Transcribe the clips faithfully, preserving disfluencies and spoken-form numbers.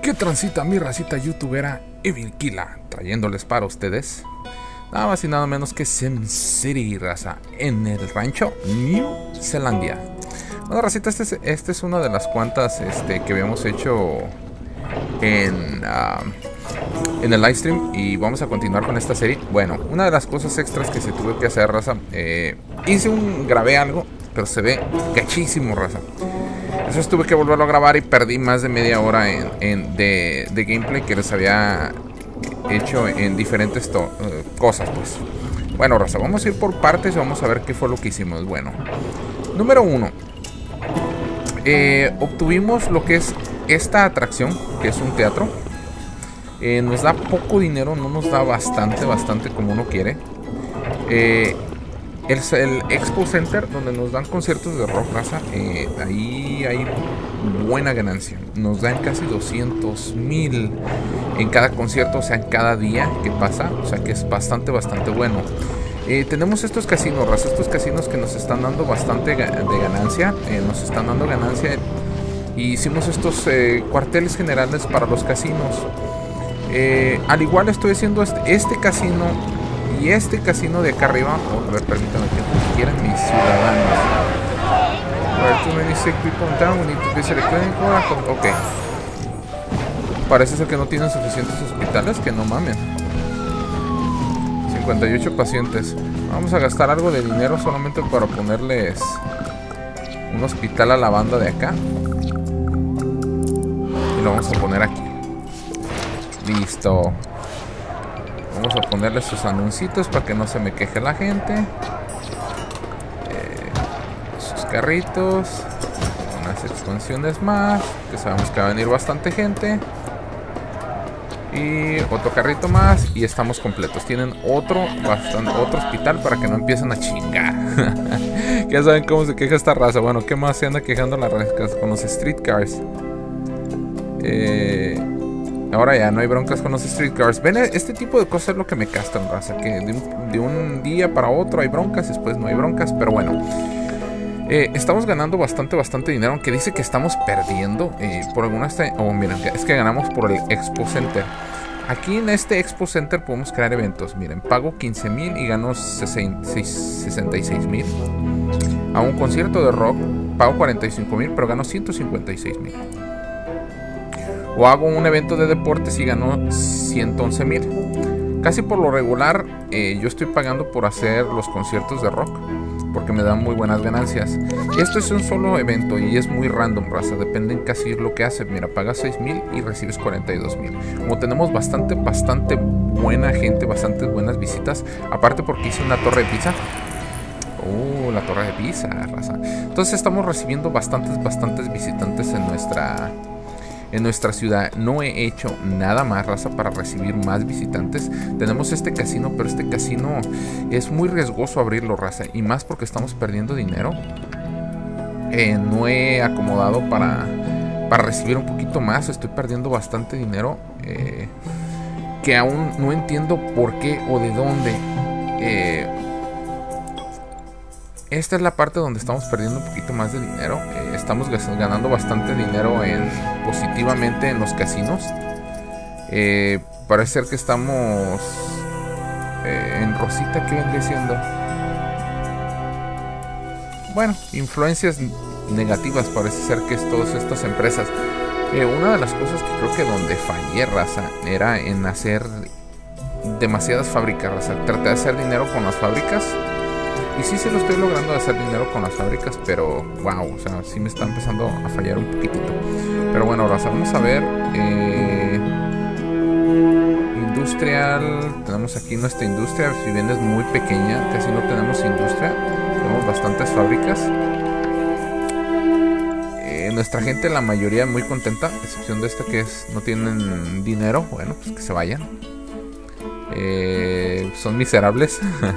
¿Qué transita mi racita youtubera Evilkila? Trayéndoles para ustedes nada más y nada menos que SimCity, raza, en el rancho New Zealandia. Bueno, racita, este es, este es una de las cuantas este, que habíamos hecho en, uh, en el live stream. Y vamos a continuar con esta serie. Bueno, una de las cosas extras que se tuve que hacer, raza, eh, hice un, grabé algo, pero se ve gachísimo, raza. Entonces tuve que volverlo a grabar y perdí más de media hora en, en, de, de gameplay que les había hecho en diferentes to, uh, cosas, pues. Bueno, raza, vamos a ir por partes y vamos a ver qué fue lo que hicimos. Bueno, número uno, eh, obtuvimos lo que es esta atracción, que es un teatro. eh, Nos da poco dinero, no nos da bastante, bastante como uno quiere. Eh... El, el Expo Center, donde nos dan conciertos de rock, raza, eh, ahí hay buena ganancia. Nos dan casi doscientos mil en cada concierto, o sea, en cada día que pasa. O sea, que es bastante, bastante bueno. eh, Tenemos estos casinos, raza, estos casinos que nos están dando bastante de ganancia. eh, Nos están dando ganancia. Y hicimos estos eh, cuarteles generales para los casinos. eh, Al igual estoy haciendo este, este casino y este casino de acá arriba. Oh, a ver, permítanme que quieran mis ciudadanos. Where too many sick people in town, we need to visit a clinic. Ok. Parece ser que no tienen suficientes hospitales, que no mamen. cincuenta y ocho pacientes. Vamos a gastar algo de dinero solamente para ponerles un hospital a la banda de acá. Y lo vamos a poner aquí. Listo. Vamos a ponerle sus anuncios para que no se me queje la gente. Eh, sus carritos. Unas expansiones más, que sabemos que va a venir bastante gente. Y otro carrito más. Y estamos completos. Tienen otro, bastante, otro hospital para que no empiecen a chingar. Ya saben cómo se queja esta raza. Bueno, ¿qué más se anda quejando la raza con los streetcars? Eh... Ahora ya no hay broncas con los streetcars. Ven, este tipo de cosas es lo que me castran, raza. Que de un, de un día para otro hay broncas, después no hay broncas. Pero bueno, eh, estamos ganando bastante, bastante dinero. Aunque dice que estamos perdiendo eh, por algunas... Oh, miren, es que ganamos por el Expo Center. Aquí en este Expo Center podemos crear eventos. Miren, pago quince mil y gano sesenta y seis mil. A un concierto de rock pago cuarenta y cinco mil, pero gano ciento cincuenta y seis mil. O hago un evento de deportes y gano ciento once mil. Casi por lo regular eh, yo estoy pagando por hacer los conciertos de rock, porque me dan muy buenas ganancias. Esto es un solo evento y es muy random, raza. Depende en casi lo que haces. Mira, pagas seis mil y recibes cuarenta y dos mil. Como tenemos bastante, bastante buena gente, bastantes buenas visitas. Aparte porque hice una torre de pizza. Oh, la torre de pizza, raza. Entonces estamos recibiendo bastantes, bastantes visitantes en nuestra... En nuestra ciudad. No he hecho nada más, raza, para recibir más visitantes. Tenemos este casino, pero este casino es muy riesgoso abrirlo, raza. Y más porque estamos perdiendo dinero. Eh, no he acomodado para, para recibir un poquito más. Estoy perdiendo bastante dinero. Eh, que aún no entiendo por qué o de dónde. Eh, Esta es la parte donde estamos perdiendo un poquito más de dinero. Eh, estamos ganando bastante dinero en, positivamente en los casinos. Eh, parece ser que estamos eh, en rosita. ¿Qué vendría siendo? Bueno, influencias negativas parece ser que es todas estas empresas. Eh, una de las cosas que creo que donde fallé, raza, era en hacer demasiadas fábricas, raza. Traté de hacer dinero con las fábricas. Y sí se lo estoy logrando de hacer dinero con las fábricas, pero wow, o sea, sí me está empezando a fallar un poquitito. Pero bueno, raza, vamos a ver. Eh, industrial, tenemos aquí nuestra industria. Si bien es muy pequeña, casi no tenemos industria. Tenemos bastantes fábricas. Eh, nuestra gente, la mayoría, muy contenta, a excepción de esta que es no tienen dinero. Bueno, pues que se vayan. Eh, son miserables.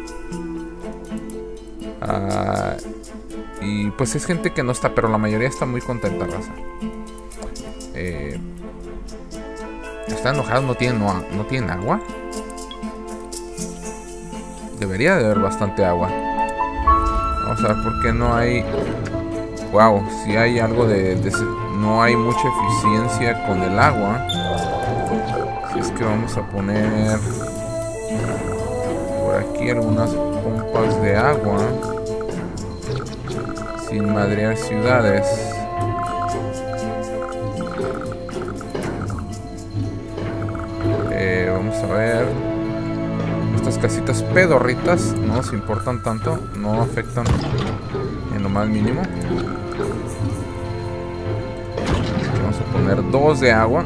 Uh, y pues es gente que no está, pero la mayoría está muy contenta, raza. Eh, están enojados, no tienen, no, no tienen agua. Debería de haber bastante agua. Vamos a ver por qué no hay. Wow, si hay algo de, de no hay mucha eficiencia con el agua. Así es que vamos a poner por aquí algunas pompas de agua sin madrear ciudades. Eh, vamos a ver. Estas casitas pedorritas no nos importan tanto, no afectan en lo más mínimo. Vamos a poner dos de agua.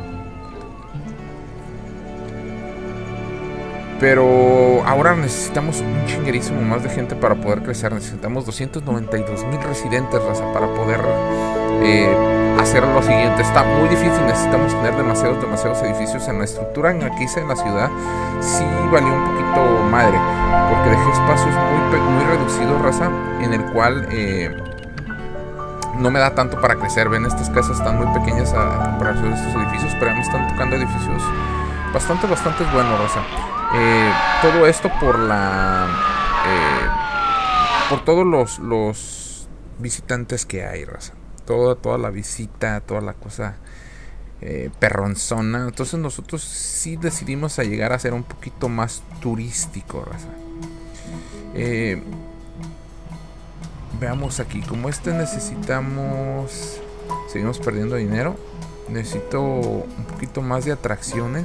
Pero ahora necesitamos un chinguerísimo más de gente para poder crecer. Necesitamos doscientos noventa y dos mil residentes, raza, para poder eh, hacer lo siguiente. Está muy difícil, necesitamos tener demasiados, demasiados edificios. En la estructura en la que hice en la ciudad sí valió un poquito madre, porque dejé espacios muy, muy reducidos, raza, en el cual eh, no me da tanto para crecer. Ven, estas casas están muy pequeñas a, a comparación de estos edificios, pero ya me están tocando edificios bastante, bastante buenos, raza. Eh, todo esto por la eh, por todos los, los visitantes que hay, raza. Toda, toda la visita, toda la cosa eh, perronzona. Entonces nosotros sí decidimos a llegar a ser un poquito más turístico, raza. Eh, veamos aquí. Como este necesitamos, seguimos perdiendo dinero. Necesito un poquito más de atracciones.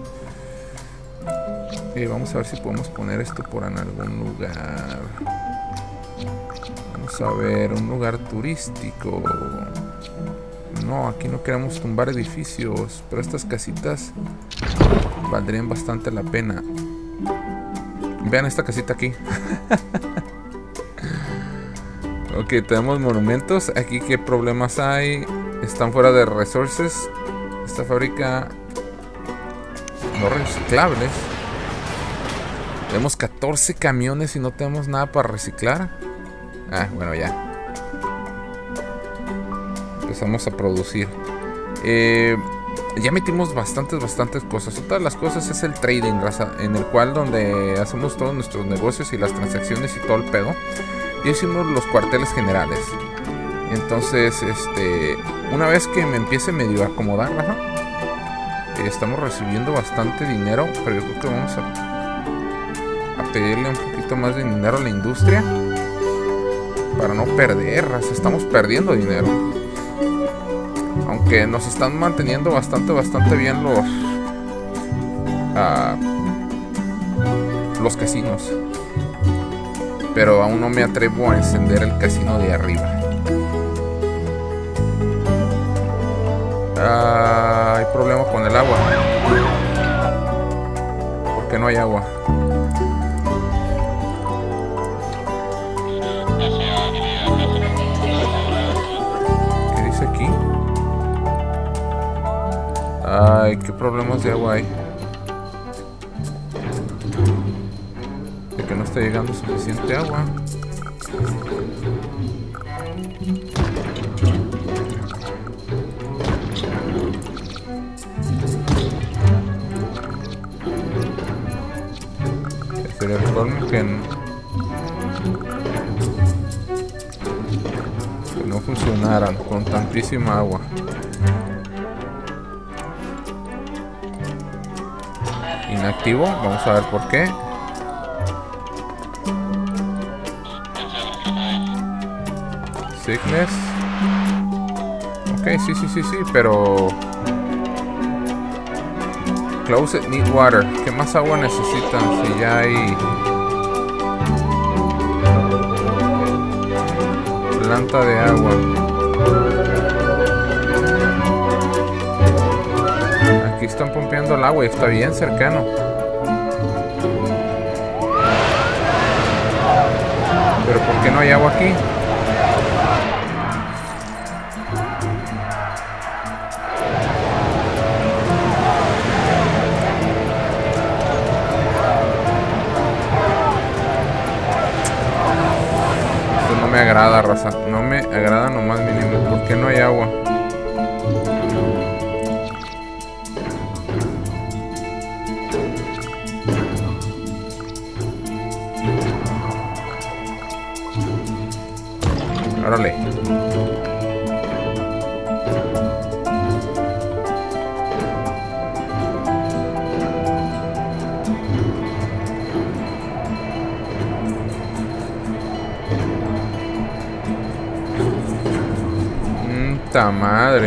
Eh, vamos a ver si podemos poner esto por en algún lugar. Vamos a ver, un lugar turístico. No, aquí no queremos tumbar edificios, pero estas casitas valdrían bastante la pena. Vean esta casita aquí. Ok, tenemos monumentos. Aquí, ¿qué problemas hay? Están fuera de resources. Esta fábrica no reciclables. Tenemos catorce camiones y no tenemos nada para reciclar. Ah, bueno, ya. Empezamos a producir. Eh, ya metimos bastantes, bastantes cosas. Otra de las cosas es el trading, raza, en el cual donde hacemos todos nuestros negocios y las transacciones y todo el pedo. Ya hicimos los cuarteles generales. Entonces, este, una vez que me empiece medio a acomodar, raza, eh, estamos recibiendo bastante dinero, pero yo creo que vamos a a pedirle un poquito más de dinero a la industria para no perder, raza. Estamos perdiendo dinero, aunque nos están manteniendo bastante, bastante bien los uh, los casinos, pero aún no me atrevo a encender el casino de arriba. Uh, hay problema con el agua. ¿Por qué no hay agua? Ay, qué problemas de agua hay. De que no está llegando suficiente agua. Sería el colmo que, en... que no funcionaran con tantísima agua. Inactivo, vamos a ver por qué. Sickness. Ok, sí, sí, sí, sí, pero close it, need water. ¿Qué más agua necesitan si ya hay planta de agua? Aquí están pompeando el agua y está bien cercano. Pero ¿por qué no hay agua aquí? Esto no me agrada, raza. No me agrada lo más mínimo. ¿Por qué no hay agua? Órale. Ta madre.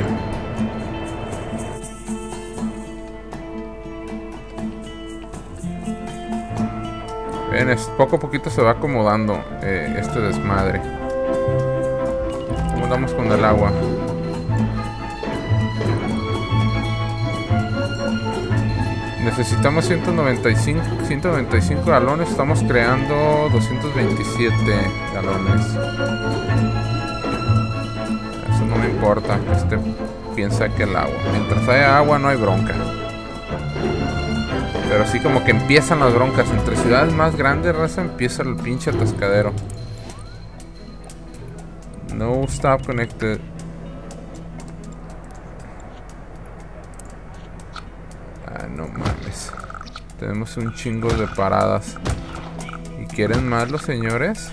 Ven, es, poco a poquito se va acomodando eh, este desmadre. ¿Cómo andamos con el agua? Necesitamos ciento noventa y cinco, ciento noventa y cinco galones. Estamos creando doscientos veintisiete galones. Eso no me importa. Este piensa que el agua. Mientras haya agua no hay bronca. Pero así como que empiezan las broncas. Entre ciudades más grandes, raza, empieza el pinche atascadero. No stop connected. Ah, no mames. Tenemos un chingo de paradas. ¿Y quieren más los señores?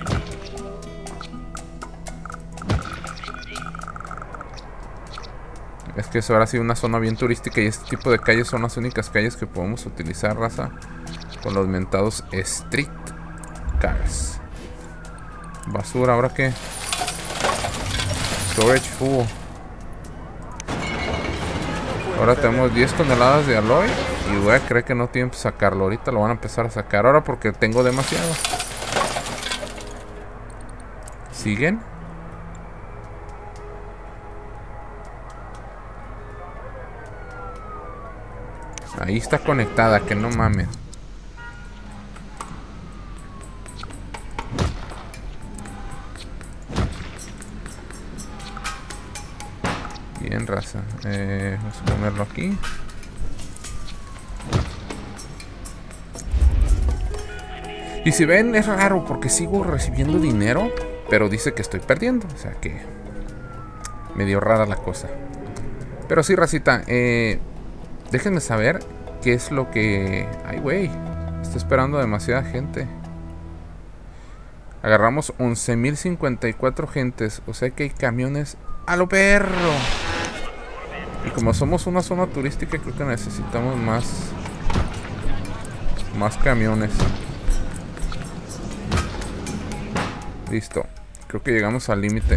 Es que eso ahora sí una zona bien turística y este tipo de calles son las únicas calles que podemos utilizar, raza, con los mentados street cars. Basura, ¿ahora qué? Storage full. Ahora tenemos diez toneladas de alloy y voy a creer que no tienen que sacarlo. Ahorita lo van a empezar a sacar ahora porque tengo demasiado. ¿Siguen? Ahí está conectada, que no mames. Bien, raza. Eh, vamos a ponerlo aquí. Y si ven, es raro porque sigo recibiendo dinero, pero dice que estoy perdiendo. O sea que medio rara la cosa. Pero sí, racita, eh, déjenme saber qué es lo que... Ay, güey, está esperando demasiada gente. Agarramos once mil cincuenta y cuatro gentes. O sea que hay camiones a lo perro. Y como somos una zona turística, creo que necesitamos más... Más camiones. Listo. Creo que llegamos al límite.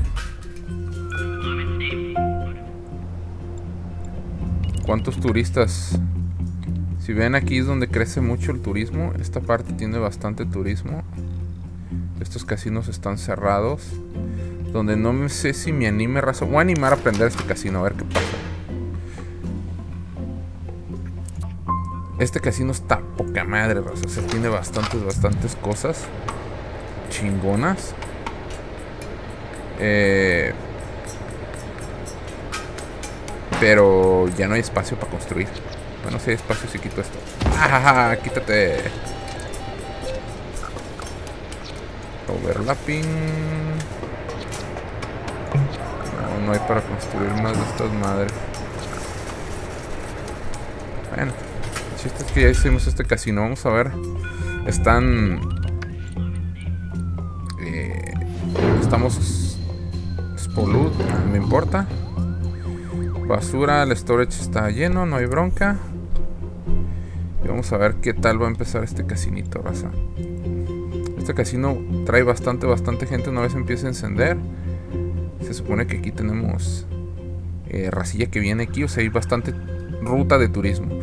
¿Cuántos turistas? Si ven, aquí es donde crece mucho el turismo. Esta parte tiene bastante turismo. Estos casinos están cerrados. Donde no me sé si me anime, raza. Voy a animar a aprender este casino, a ver qué pasa. Este casino está poca madre, raza. O sea, tiene bastantes, bastantes cosas chingonas. Eh... Pero ya no hay espacio para construir. Bueno, si hay espacio, si quito esto. ¡Ah! ¡Quítate! Overlapping. No, no hay para construir más de estas madres. Bueno, el chiste es que ya hicimos este casino. Vamos a ver. Están... Eh, estamos... Spolud, no me importa. Basura, el storage está lleno, no hay bronca. Y vamos a ver qué tal va a empezar este casinito, raza. Este casino trae bastante, bastante gente una vez empieza a encender. Se supone que aquí tenemos eh, racilla que viene aquí, o sea, hay bastante ruta de turismo.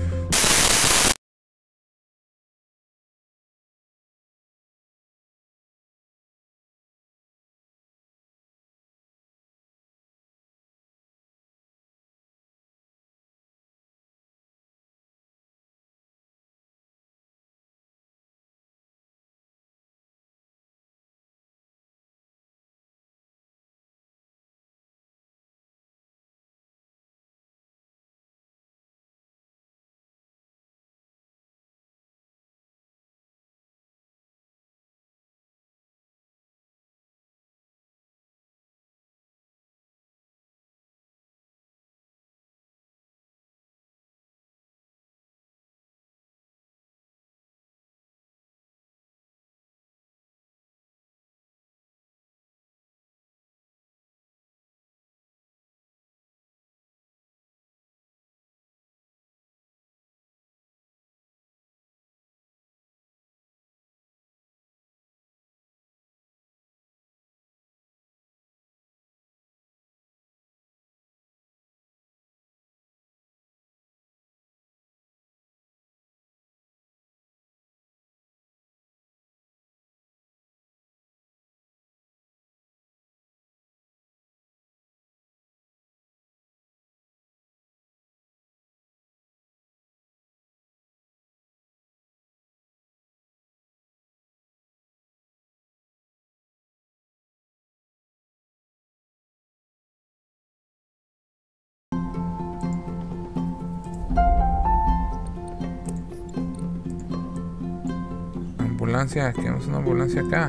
ambulancia. Queremos una ambulancia acá.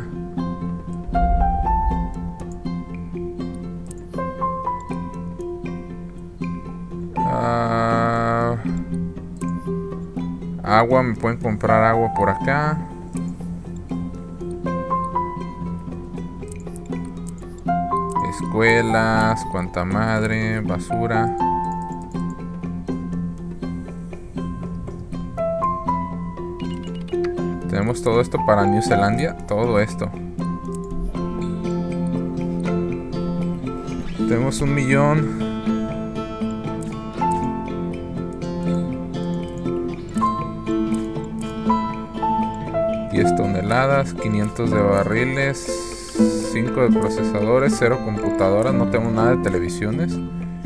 Uh, agua, me pueden comprar agua por acá. Escuelas, cuanta madre, basura. Tenemos todo esto para New Zealandia, todo esto. Tenemos un millón. diez toneladas, quinientos de barriles, cinco de procesadores, cero computadoras, no tenemos nada de televisiones.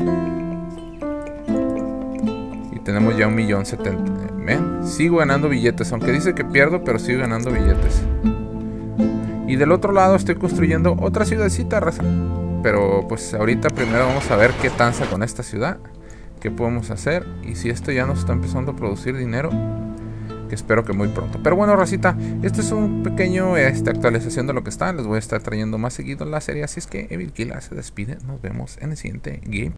Y tenemos ya un millón setenta. ¿Ven? Sigo ganando billetes, aunque dice que pierdo, pero sigo ganando billetes. Y del otro lado estoy construyendo otra ciudadcita, raza. Pero pues ahorita primero vamos a ver qué tanza con esta ciudad, qué podemos hacer, y si esto ya nos está empezando a producir dinero, que espero que muy pronto. Pero bueno, racita, este es un pequeño esta actualización de lo que está. Les voy a estar trayendo más seguido en la serie, así es que Evil Killa se despide. Nos vemos en el siguiente game.